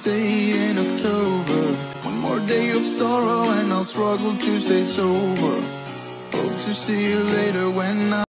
day in October. One more day of sorrow and I'll struggle to stay sober. Hope to see you later when